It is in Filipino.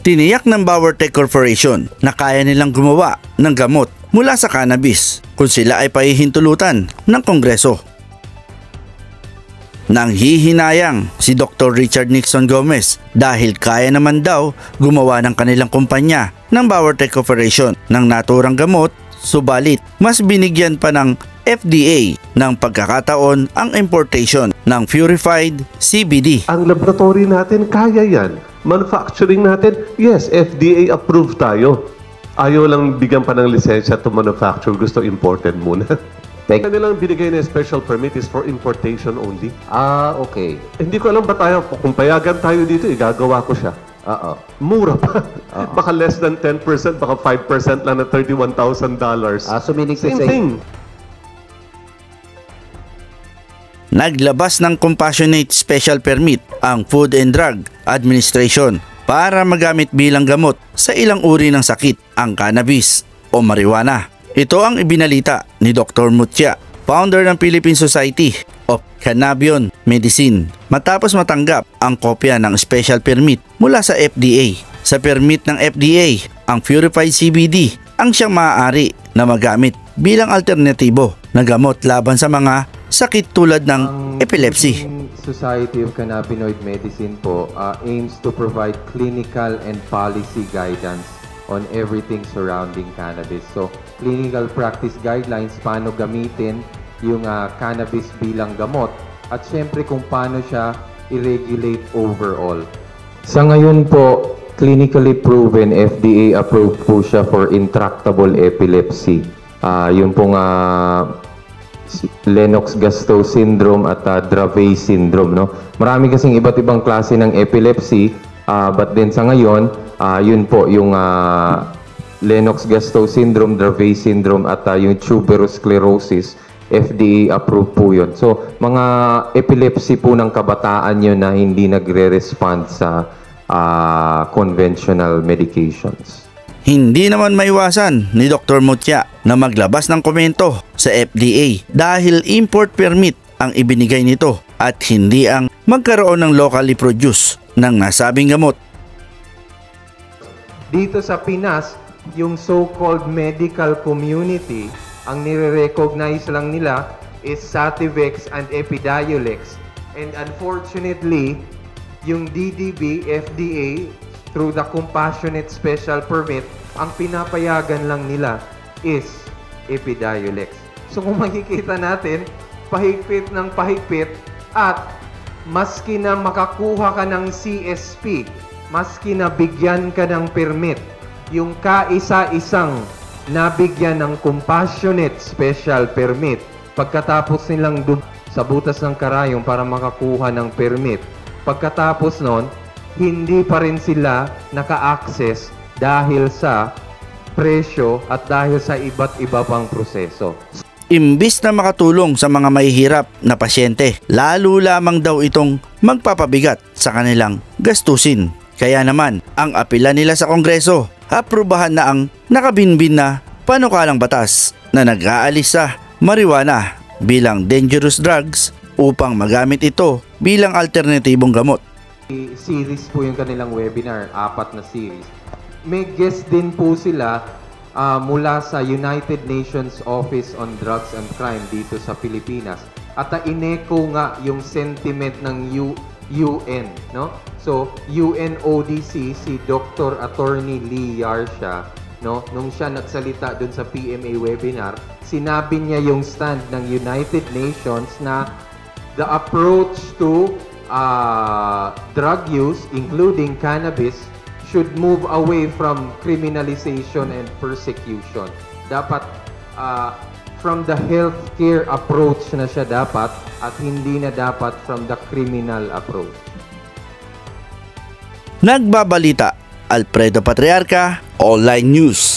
Tiniyak ng Bowertech Corporation na kaya nilang gumawa ng gamot mula sa cannabis kung sila ay pahihintulutan ng Kongreso. Nanghihinayang si Dr. Richard Nixon Gomez dahil kaya naman daw gumawa ng kanilang kumpanya ng Bowertech Corporation ng naturang gamot, subalit mas binigyan pa ng FDA ng pagkakataon ang importation ng purified CBD. Ang laboratory natin kaya yan. Manufacturing natin, yes, FDA approved tayo. Ayaw lang bigyan pa ng lisensya to manufacture, gusto imported muna. Kanilang binigay na special permit is for importation only. Okay. Hindi ko alam ba tayo, kung payagan tayo dito, igagawa ko siya. Mura pa. Baka less than 10%, baka 5% lang na $31,000. So meaning to Same say, thing. Naglabas ng Compassionate Special Permit ang Food and Drug Administration para magamit bilang gamot sa ilang uri ng sakit ang cannabis o marijuana. Ito ang ibinalita ni Dr. Mutya, founder ng Philippine Society of Cannabion Medicine, matapos matanggap ang kopya ng special permit mula sa FDA. Sa permit ng FDA, ang purified CBD ang siyang maaari na magamit bilang alternatibo na gamot laban sa mga sakit tulad ng epilepsy. Society of Cannabinoid Medicine po aims to provide clinical and policy guidance on everything surrounding cannabis. So, clinical practice guidelines, paano gamitin yung cannabis bilang gamot, at syempre kung paano siya i-regulate overall. Sa ngayon po, clinically proven, FDA approved po siya for intractable epilepsy. Yung pong Lennox-Gastaut syndrome at Dravet syndrome, no? Marami kasing iba't ibang klase ng epilepsy, but then sa ngayon, yun po yung Lennox-Gastaut syndrome, Dravet syndrome at yung tuberous sclerosis, FDA approved po yun. So, mga epilepsy po ng kabataan yun na hindi nagre-respond sa conventional medications. Hindi naman maiwasan ni Dr. Mutya na maglabas ng komento sa FDA dahil import permit ang ibinigay nito at hindi ang magkaroon ng locally produced ng nasabing gamot. Dito sa Pinas, yung so-called medical community, ang nire-recognize lang nila is Sativex and Epidiolex. And unfortunately, yung DDB, FDA, through the Compassionate Special Permit, ang pinapayagan lang nila is Epidiolex. So kung makikita natin, pahigpit ng pahigpit, at maski na makakuha ka ng CSP, maski na bigyan ka ng permit, yung kaisa-isang nabigyan ng Compassionate Special Permit, pagkatapos nilang sa butas ng karayong para makakuha ng permit, pagkatapos nun, hindi pa rin sila naka-access dahil sa presyo at dahil sa iba't iba pang proseso. Imbis na makatulong sa mga mahihirap na pasyente, lalo lamang daw itong magpapabigat sa kanilang gastusin. Kaya naman, ang apela nila sa Kongreso, aprubahan na ang nakabinbin na panukalang batas na nag-aalis sa marijuana bilang dangerous drugs upang magamit ito bilang alternatibong gamot. Series po yung kanilang webinar, 4 na series. May guest din po sila mula sa United Nations Office on Drugs and Crime dito sa Pilipinas. At ineko nga yung sentiment ng UN, no? So, UNODC, si Dr. Attorney Lee Yarsha, no? Nung siya nagsalita dun sa PMA webinar, sinabi niya yung stand ng United Nations na the approach to drug use, including cannabis, should move away from criminalization and persecution. Dapat from the healthcare approach na siya dapat, at hindi na dapat from the criminal approach. Nagbabalita, Alfredo Patriarca, Online News.